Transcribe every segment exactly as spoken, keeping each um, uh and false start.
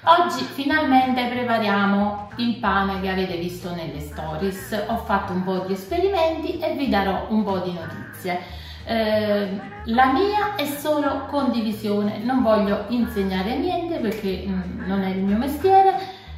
Oggi finalmente prepariamo il pane che avete visto nelle stories. Ho fatto un po' di esperimenti e vi darò un po' di notizie. Eh, la mia è solo condivisione, non voglio insegnare niente perché mh, non è il mio mestiere,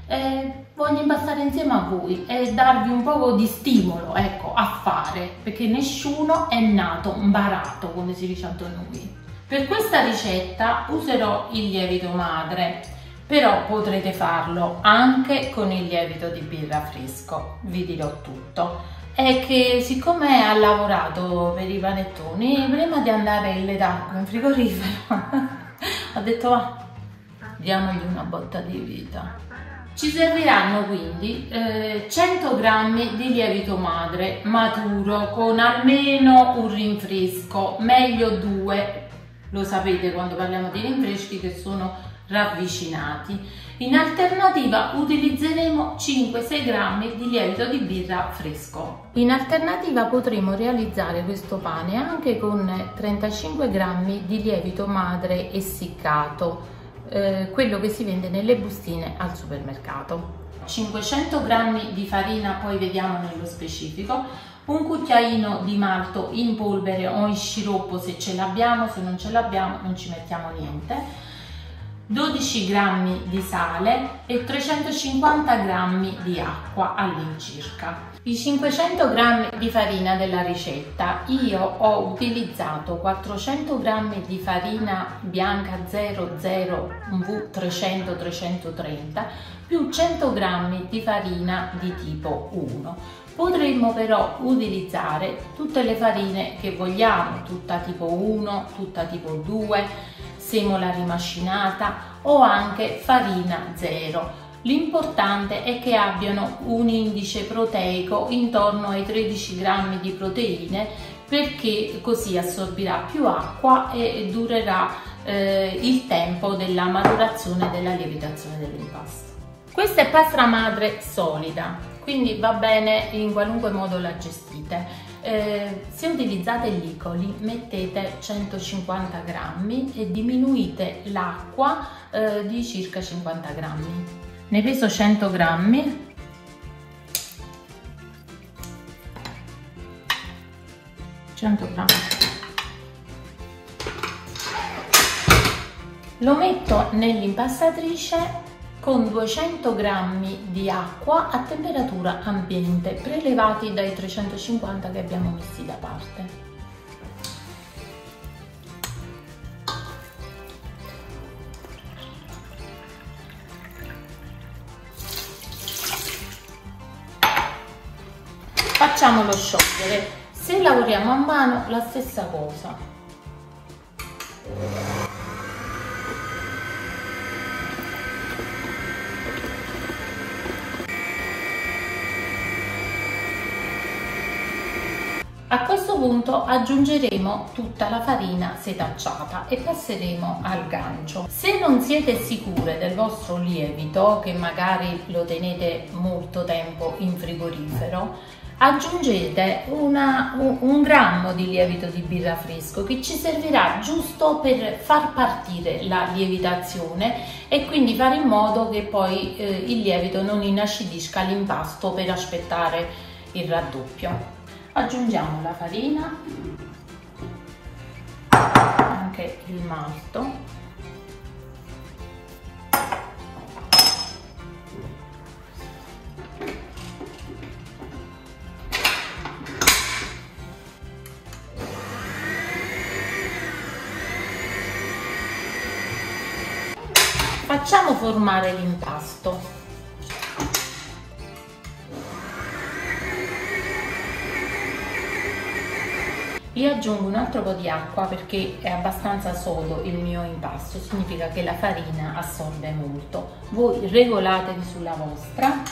eh, voglio impastare insieme a voi e darvi un po' di stimolo, ecco, a fare, perché nessuno è nato barato, come si dice a noi. Per questa ricetta userò il lievito madre, però potrete farlo anche con il lievito di birra fresco, vi dirò tutto. È che siccome ha lavorato per i panettoni, prima di andare in letargo in frigorifero ho detto va, diamogli una botta di vita. Ci serviranno quindi eh, cento grammi di lievito madre maturo con almeno un rinfresco, meglio due, lo sapete quando parliamo di rinfreschi che sono ravvicinati. In alternativa utilizzeremo cinque sei grammi di lievito di birra fresco. In alternativa potremo realizzare questo pane anche con trentacinque grammi di lievito madre essiccato, eh, quello che si vende nelle bustine al supermercato. cinquecento grammi di farina, poi vediamo nello specifico, un cucchiaino di malto in polvere o in sciroppo se ce l'abbiamo, se non ce l'abbiamo non ci mettiamo niente, dodici grammi di sale e trecentocinquanta grammi di acqua all'incirca. I cinquecento grammi di farina della ricetta io ho utilizzato quattrocento grammi di farina bianca zero zero V trecento trecentotrenta più cento grammi di farina di tipo uno. Potremmo però utilizzare tutte le farine che vogliamo, tutta tipo uno, tutta tipo due, semola rimacinata o anche farina zero. L'importante è che abbiano un indice proteico intorno ai tredici grammi di proteine, perché così assorbirà più acqua e durerà eh, il tempo della maturazione e della lievitazione dell'impasto. Questa è pasta madre solida, quindi va bene in qualunque modo la gestite. Eh, se utilizzate licoli mettete centocinquanta grammi e diminuite l'acqua eh, di circa cinquanta grammi. Ne peso cento grammi. cento grammi. Lo metto nell'impastatrice con duecento grammi di acqua a temperatura ambiente, prelevati dai trecentocinquanta che abbiamo messi da parte. Facciamolo sciogliere. Se lavoriamo a mano, la stessa cosa. A questo punto aggiungeremo tutta la farina setacciata e passeremo al gancio. Se non siete sicure del vostro lievito, che magari lo tenete molto tempo in frigorifero, aggiungete una, un, un grammo di lievito di birra fresco che ci servirà giusto per far partire la lievitazione e quindi fare in modo che poi eh, il lievito non inacidisca l'impasto per aspettare il raddoppio. Aggiungiamo la farina, anche il malto, facciamo formare l'impasto. Io aggiungo un altro po' di acqua perché è abbastanza sodo il mio impasto, significa che la farina assorbe molto. Voi regolatevi sulla vostra.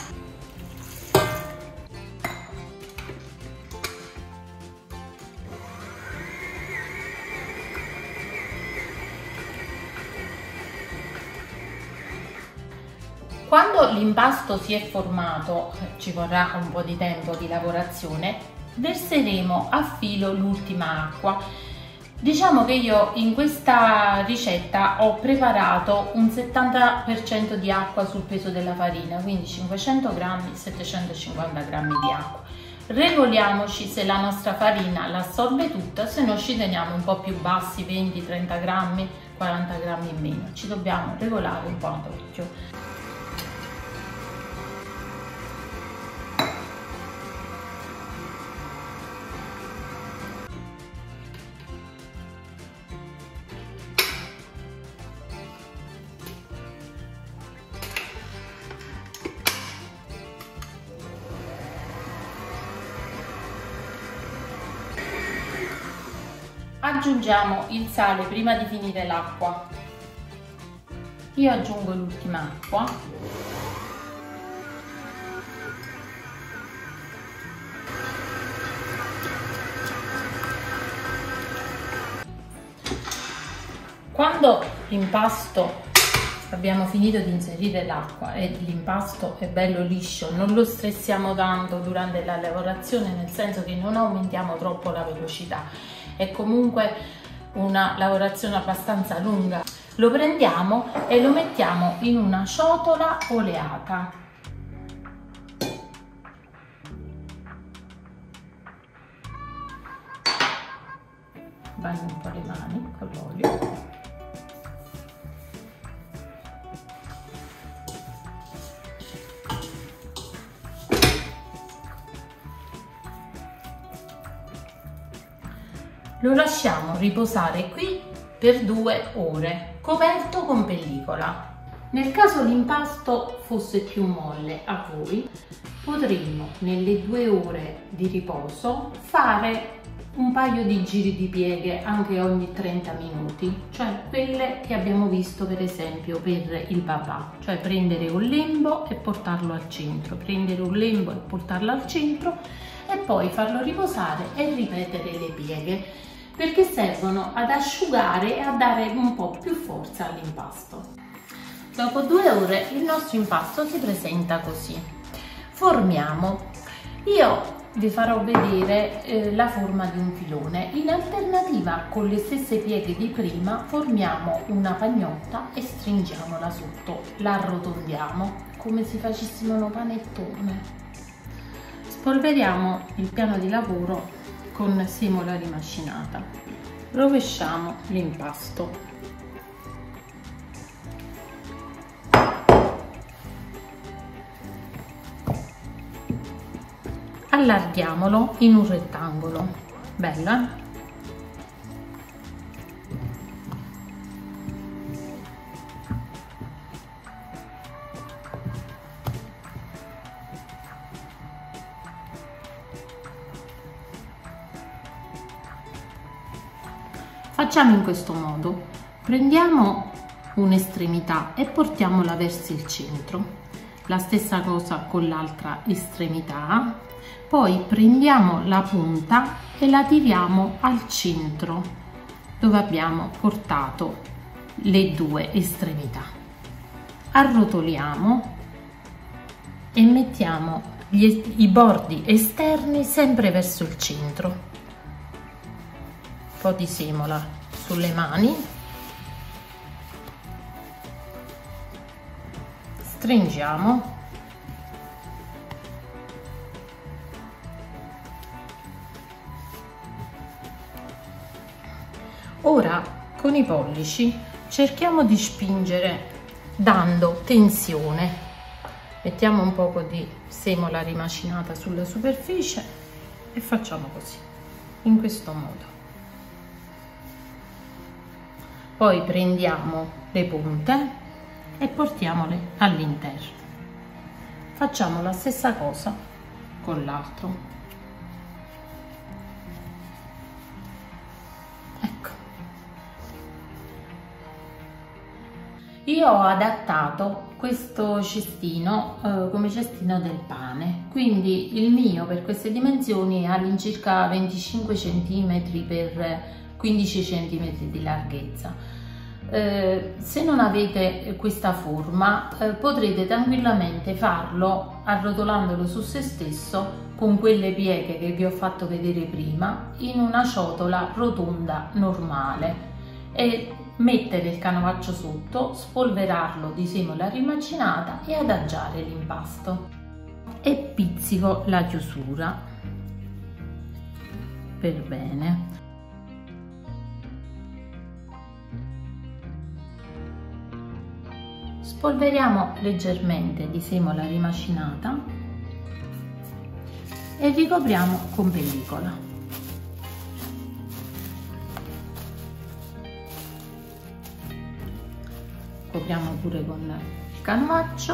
Quando l'impasto si è formato, ci vorrà un po' di tempo di lavorazione, verseremo a filo l'ultima acqua. Diciamo che io in questa ricetta ho preparato un settanta per cento di acqua sul peso della farina, quindi cinquecento grammi, settecentocinquanta grammi di acqua. Regoliamoci se la nostra farina l'assorbe tutta, se no ci teniamo un po' più bassi, venti trenta grammi, quaranta grammi in meno. Ci dobbiamo regolare un po' ad occhio. Aggiungiamo il sale prima di finire l'acqua. Io aggiungo l'ultima acqua. Quando l'impasto abbiamo finito di inserire l'acqua e l'impasto è bello liscio, non lo stressiamo tanto durante la lavorazione, nel senso che non aumentiamo troppo la velocità. È comunque una lavorazione abbastanza lunga. Lo prendiamo e lo mettiamo in una ciotola oleata. Bagno un po' le mani con l'olio. Lo lasciamo riposare qui per due ore, coperto con pellicola. Nel caso l'impasto fosse più molle a voi, potremmo nelle due ore di riposo fare un paio di giri di pieghe anche ogni trenta minuti, cioè quelle che abbiamo visto per esempio per il babà, cioè prendere un lembo e portarlo al centro, prendere un lembo e portarlo al centro e poi farlo riposare e ripetere le pieghe, perché servono ad asciugare e a dare un po' più forza all'impasto. Dopo due ore il nostro impasto si presenta così. Formiamo. Io vi farò vedere eh, la forma di un filone. In alternativa, con le stesse pieghe di prima, formiamo una pagnotta e stringiamola sotto, la arrotondiamo come se facessimo un panettone. Spolveriamo il piano di lavoro con semola rimacinata. Rovesciamo l'impasto. Allarghiamolo in un rettangolo. Bello, eh? Facciamo in questo modo. Prendiamo un'estremità e portiamola verso il centro. La stessa cosa con l'altra estremità. Poi prendiamo la punta e la tiriamo al centro dove abbiamo portato le due estremità. Arrotoliamo e mettiamo gli, i bordi esterni sempre verso il centro. Un po' di semola sulle mani. Stringiamo. Ora con i pollici cerchiamo di spingere dando tensione. Mettiamo un poco di semola rimacinata sulla superficie e facciamo così, in questo modo. Poi prendiamo le punte e portiamole all'interno. Facciamo la stessa cosa con l'altro. Io ho adattato questo cestino eh, come cestino del pane, quindi il mio per queste dimensioni è all'incirca venticinque centimetri per quindici centimetri di larghezza. Eh, se non avete questa forma eh, potrete tranquillamente farlo arrotolandolo su se stesso con quelle pieghe che vi ho fatto vedere prima in una ciotola rotonda normale e mettere il canovaccio sotto, spolverarlo di semola rimacinata e adagiare l'impasto e pizzico la chiusura per bene. Spolveriamo leggermente di semola rimacinata e ricopriamo con pellicola. Copriamo pure con il canovaccio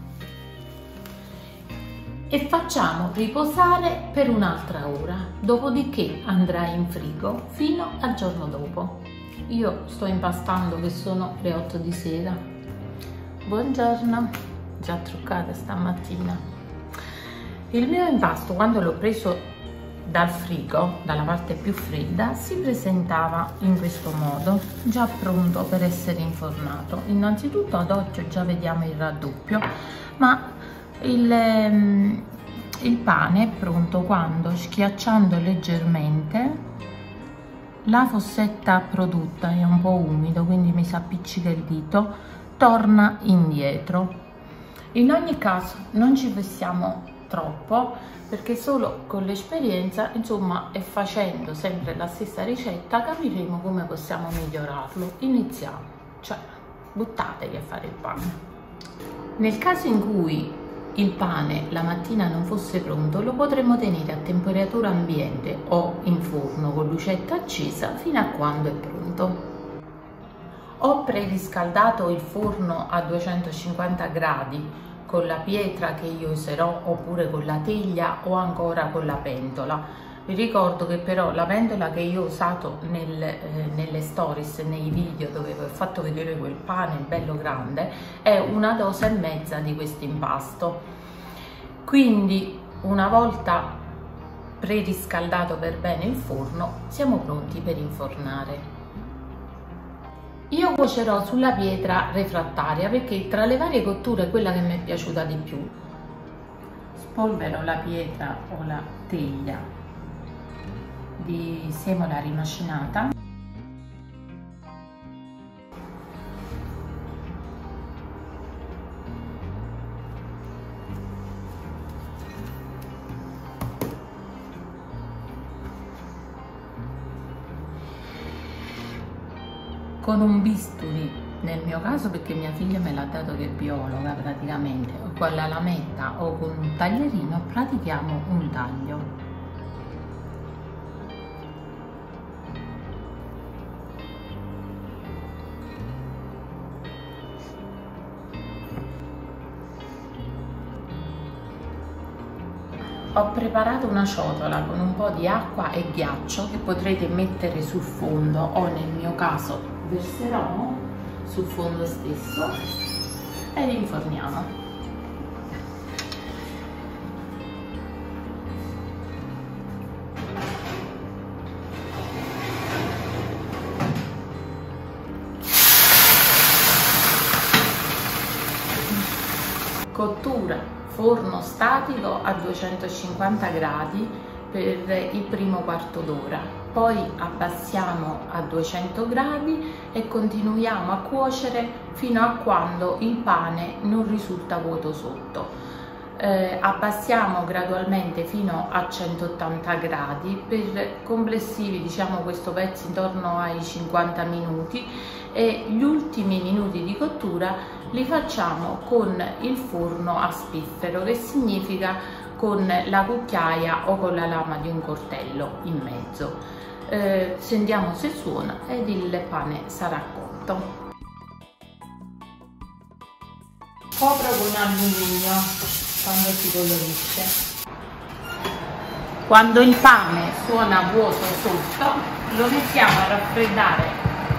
e facciamo riposare per un'altra ora, dopodiché andrà in frigo fino al giorno dopo. Io sto impastando che sono le otto di sera. Buongiorno, già truccata stamattina. Il mio impasto, quando l'ho preso dal frigo, dalla parte più fredda, si presentava in questo modo, già pronto per essere infornato. Innanzitutto ad occhio già vediamo il raddoppio, ma il, il pane è pronto quando, schiacciando leggermente, la fossetta prodotta è un po' umido, quindi mi si appiccica il dito, torna indietro. In ogni caso non ci vestiamo troppo, perché solo con l'esperienza, insomma, e facendo sempre la stessa ricetta capiremo come possiamo migliorarlo. Iniziamo, cioè buttatevi a fare il pane. Nel caso in cui il pane la mattina non fosse pronto, lo potremo tenere a temperatura ambiente o in forno con lucetta accesa fino a quando è pronto. Ho preriscaldato il forno a duecentocinquanta gradi con la pietra che io userò, oppure con la teglia o ancora con la pentola. Vi ricordo che però la pentola che io ho usato nel, eh, nelle stories, nei video dove vi ho fatto vedere quel pane bello grande, è una dose e mezza di questo impasto. Quindi una volta preriscaldato per bene il forno, siamo pronti per infornare. Io cuocerò sulla pietra refrattaria perché tra le varie cotture è quella che mi è piaciuta di più. Spolvero la pietra o la teglia di semola rimacinata. Con un bisturi, nel mio caso perché mia figlia me l'ha dato che è biologa praticamente, o con la lametta o con un taglierino pratichiamo un taglio. Ho preparato una ciotola con un po' di acqua e ghiaccio che potrete mettere sul fondo, o nel mio caso verserò sul fondo stesso ed inforniamo. Cottura forno statico a duecentocinquanta gradi per il primo quarto d'ora, poi abbassiamo a duecento gradi e continuiamo a cuocere fino a quando il pane non risulta vuoto sotto. Eh, abbassiamo gradualmente fino a centottanta gradi per complessivi, diciamo, questo pezzo intorno ai cinquanta minuti, e gli ultimi minuti di cottura li facciamo con il forno a spiffero, che significa con la cucchiaia o con la lama di un coltello in mezzo. Eh, sentiamo se suona ed il pane sarà cotto. Copro con alluminio quando si colorisce. Quando il pane suona vuoto sotto, lo mettiamo a raffreddare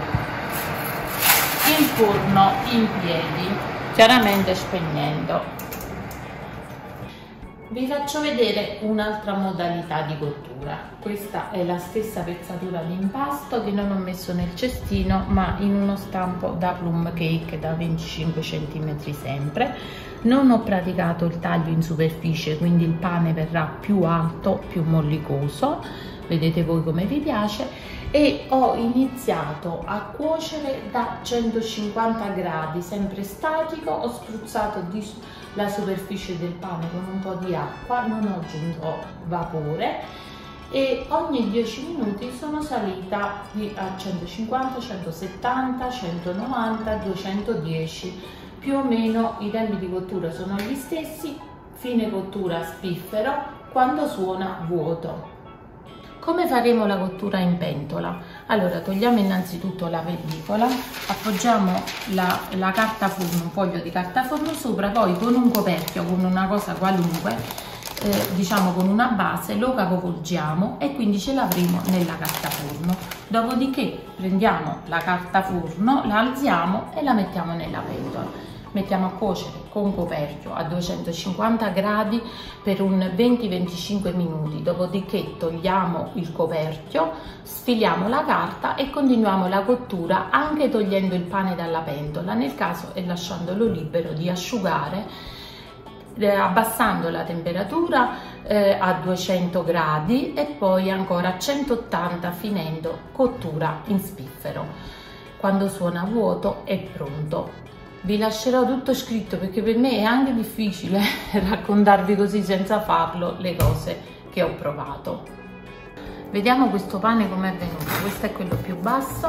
il forno in piedi, chiaramente spegnendo. Vi faccio vedere un'altra modalità di cottura. Questa è la stessa pezzatura di impasto che non ho messo nel cestino, ma in uno stampo da plum cake da venticinque centimetri sempre. Non ho praticato il taglio in superficie, quindi il pane verrà più alto, più mollicoso, vedete voi come vi piace, e ho iniziato a cuocere da centocinquanta gradi, sempre statico. Ho spruzzato di la superficie del pane con un po' di acqua, non ho aggiunto vapore, e ogni dieci minuti sono salita a centocinquanta, centosettanta, centonovanta, duecentodieci, più o meno i tempi di cottura sono gli stessi. Fine cottura spiffero quando suona vuoto. Come faremo la cottura in pentola? Allora, togliamo innanzitutto la pellicola, appoggiamo la, la carta forno, un foglio di carta forno sopra, poi con un coperchio, con una cosa qualunque, eh, diciamo con una base, lo capovolgiamo e quindi ce l'avremo nella carta forno. Dopodiché prendiamo la carta forno, la alziamo e la mettiamo nella pentola. Mettiamo a cuocere con coperchio a duecentocinquanta gradi per un venti venticinque minuti, dopodiché togliamo il coperchio, sfiliamo la carta e continuiamo la cottura anche togliendo il pane dalla pentola, nel caso e lasciandolo libero di asciugare, eh, abbassando la temperatura eh, a duecento gradi e poi ancora a centottanta, finendo cottura in spiffero. Quando suona vuoto è pronto. Vi lascerò tutto scritto perché per me è anche difficile raccontarvi così senza farlo le cose che ho provato. Vediamo questo pane com'è venuto. Questo è quello più basso.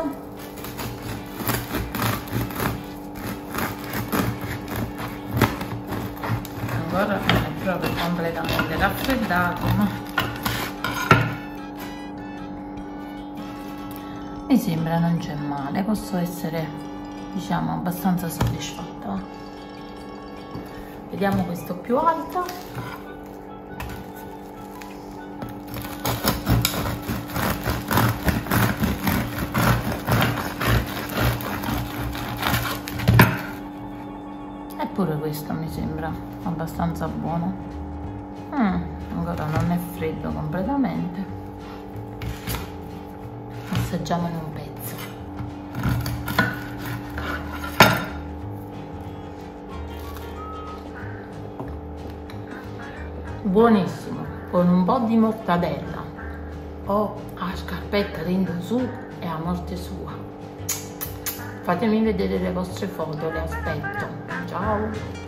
Ancora non è proprio completamente raffreddato, ma mi sembra non c'è male. Posso essere, diciamo, abbastanza soddisfatta. Vediamo questo più alto. Eppure questo mi sembra abbastanza buono. Mm, ancora non è freddo completamente. Assaggiamone un pezzo. Buonissimo, con un po' di mortadella. Ho la scarpetta dentro su e a morte sua. Fatemi vedere le vostre foto, le aspetto. Ciao!